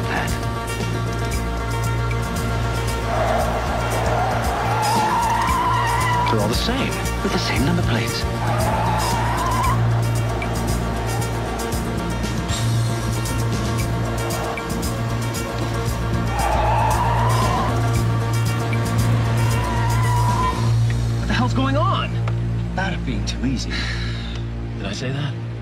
at that. They're all the same, with the same number plates. What the hell's going on? About it being too easy. Did I say that?